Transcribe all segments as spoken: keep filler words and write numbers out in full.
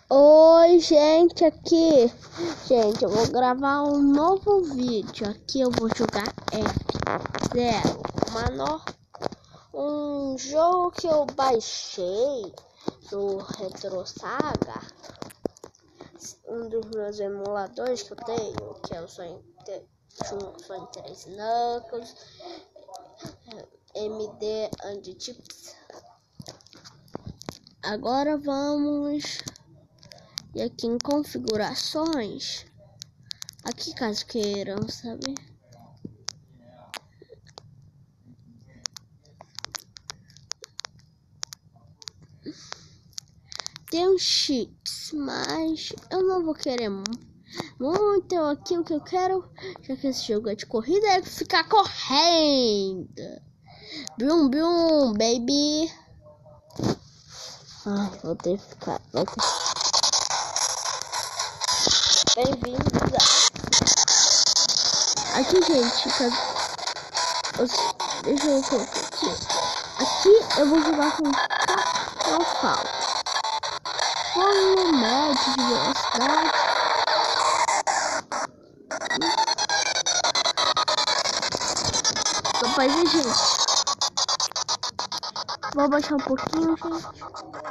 Oi, gente, aqui. Gente, eu vou gravar um novo vídeo. Aqui eu vou jogar F zero, mano, um jogo que eu baixei do RetroSaga, um dos meus emuladores que eu tenho, que é o Sonic três Knuckles, M D and Chips. Agora vamos e aqui em configurações, aqui caso queiram saber, tem uns cheats, mas eu não vou querer muito. Então aqui o que eu quero, já que esse jogo é de corrida, é ficar correndo. Brum brum baby. Ai, vou ter que ficar, vou ter... Bem-vindos a... Aqui, gente, caso... deixa eu ver aqui. Aqui eu vou jogar com Cacau. Vamos no médio de velocidade. Rapaz, gente, vou baixar um pouquinho, gente.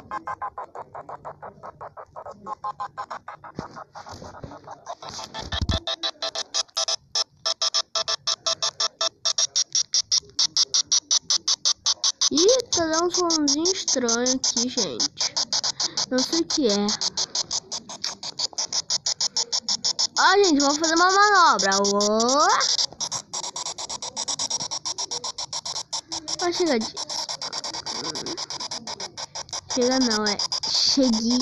Ih, tá dando um somzinho estranho aqui, gente. Não sei o que é. Ó, gente, vamos fazer uma manobra. Ó, ó, chega de... Chega não, é... Cheguei.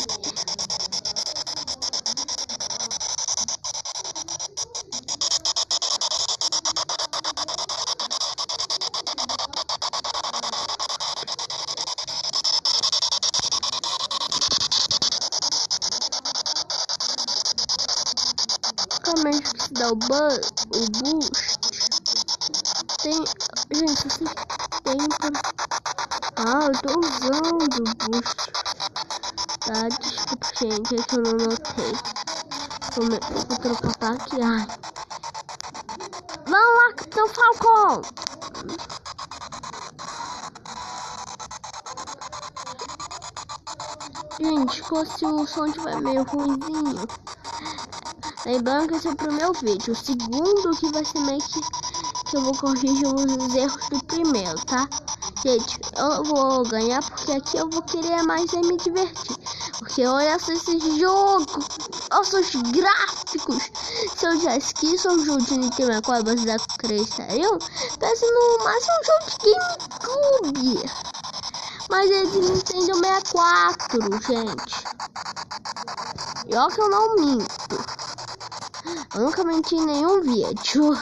Realmente precisa dar o, o boost. Tem, gente, vocês têm por... Ah, eu tô usando o boost. Tá, desculpa, gente, é que eu não notei. Vou, me... vou trocar pra aqui. Ai. Vamos lá, Capitão Falcon. Gente, se o som estiver meio ruimzinho, lembrando que esse é pro meu vídeo. O segundo que vai ser meio que, que eu vou corrigir os erros do primeiro, tá? Gente, eu vou ganhar porque aqui eu vou querer mais é me divertir. Porque olha só esse jogo, olha os gráficos. Se eu já esqueci um jogo de Nintendo sessenta e quatro baseado com cristariam, parece no máximo um jogo de GameCube. Mas é de Nintendo sessenta e quatro, gente. E olha que eu não minto. Eu nunca menti em nenhum vídeo.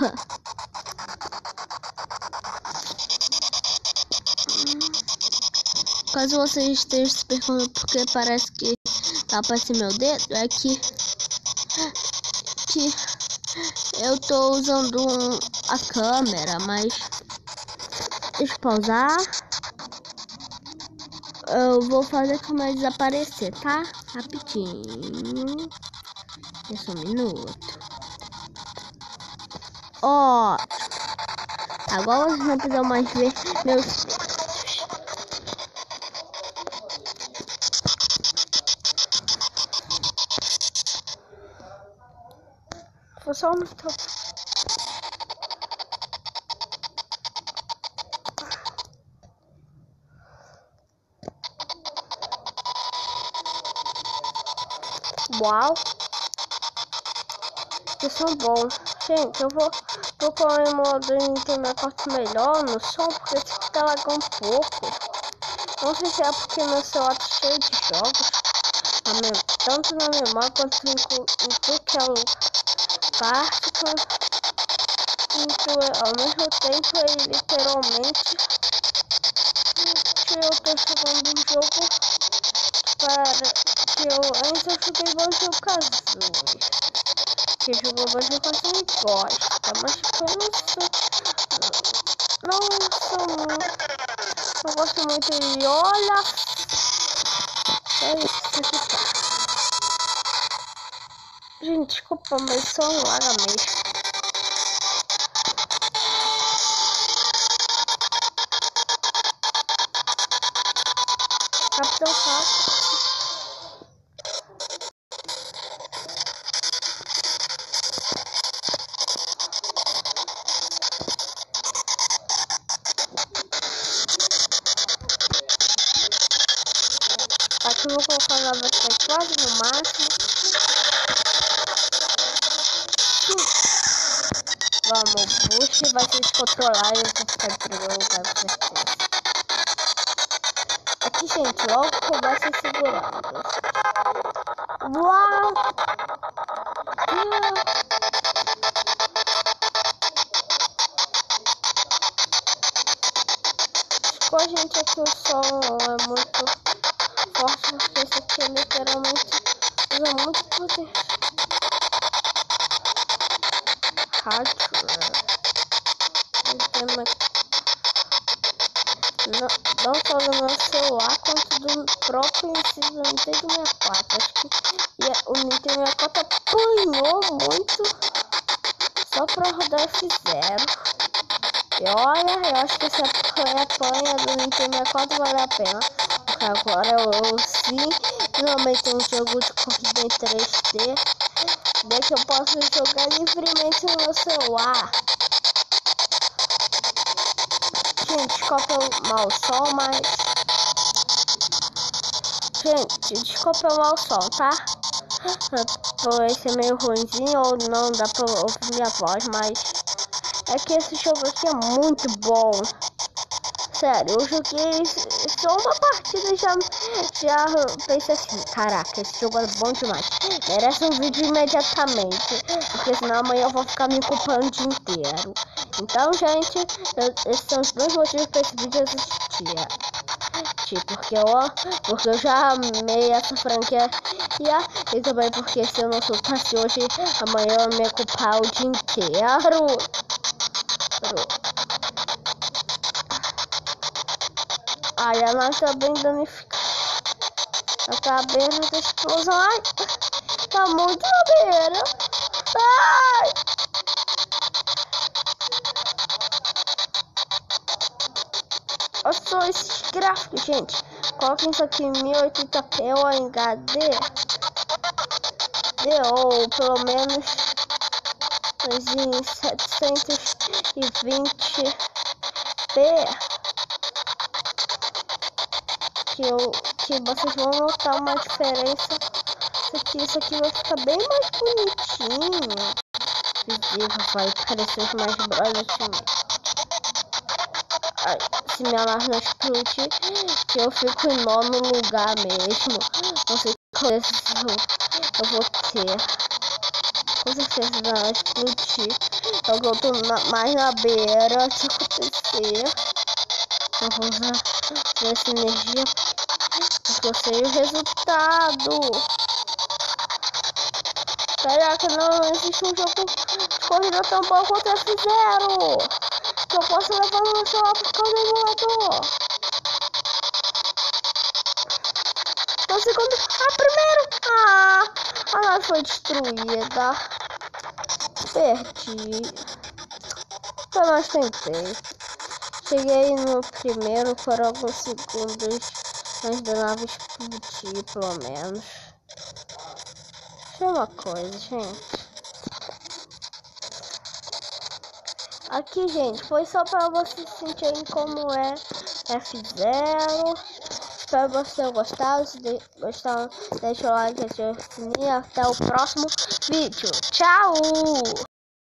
Caso você esteja se perguntando porque parece que tá aparecendo meu dedo, é que, que eu tô usando um, a câmera, mas deixa eu pausar. Eu vou fazer a câmera desaparecer, tá? Rapidinho. É só um minuto. Ó, agora vocês não precisam mais ver meus... Vou só no top. Uau, que som bom. Gente, eu vou procurar um modo de Nintendo sessenta e quatro melhor no som, porque esse aqui tá lagando um pouco. Não sei se é porque meu celular tá cheio de jogos, tanto na memória quanto em, em tudo que é o parte. Então, ao mesmo tempo, ele literalmente que eu tô jogando um jogo para que eu antes eu joguei Banjo-Kazooie, que jogou Banjo-Kazooie e gosta, mas que eu não sou não sou não gosto muito de olha é isso que tá. Gente, desculpa, mas só um laga mesmo. Capitão Falcon. Aqui eu vou colocar a velocidade quase no máximo. Vamos, boost vai se descontrolar e eu vou ficar em primeiro lugar, com certeza. Aqui, gente, logo começa segurando. Uau! Ficou, gente, aqui o som é muito forte, porque esse aqui literalmente usa muito poder. Rádio. Não, não só do meu celular, quanto do próprio do Nintendo sessenta e quatro. Acho que e o Nintendo sessenta e quatro apanhou muito só pra rodar F zero. E olha, eu acho que essa apanha do Nintendo sessenta e quatro vale a pena. Porque agora eu, eu sim, finalmente tem um jogo de corrida em três D. Daí que eu posso jogar livremente no meu celular. Gente, desculpa o mau som, mas... Gente, desculpa o mau som, tá? Pode ser meio ruimzinho ou não dá pra ouvir minha voz, mas... É que esse jogo aqui é muito bom. Sério, eu joguei só uma partida e já, já pensei assim, caraca, esse jogo é bom demais. Merece um vídeo imediatamente, porque senão amanhã eu vou ficar me culpando o dia inteiro. Então, gente, eu, esses são os dois motivos para esse vídeo existir. Tipo, porque eu, porque eu já amei essa franquia e também porque se eu não soltasse hoje, amanhã eu me culpar o dia inteiro. Ai, ela tá bem danificada. Ela tá à beira da explosão. Ai, tá muito à beira. Ai! Olha só esses gráficos, gente. Coloquem isso aqui em mil e oitenta p ou em H D. Ou pelo menos em setecentos e vinte p. Que, eu, que vocês vão notar uma diferença. Isso aqui, isso aqui vai ficar bem mais bonitinho. Visível, vai parecer mais bonitinho. Ai, se minha máquina explodir, que eu fico em nono lugar mesmo. Não sei qual eu vou ter. Com certeza vai explodir. Então eu tô na, mais na beira de acontecer. Eu vou usar essa energia. Porque eu sei o resultado. Caraca, não existe um jogo de corrida tão bom quanto F zero. Que eu posso levar no meu celular por causa do emulador. Então, segundo. Ah, primeiro. Ah, a nave foi destruída. Perdi. Então, mas tentei. Cheguei no primeiro por alguns segundos. Antes da nave explodir, pelo menos. Isso é uma coisa, gente. Aqui, gente, foi só para vocês sentirem como é F zero. Espero que vocês tenham gostado. Se de gostaram, deixa o like, ativa o sininho. Até o próximo vídeo. Tchau!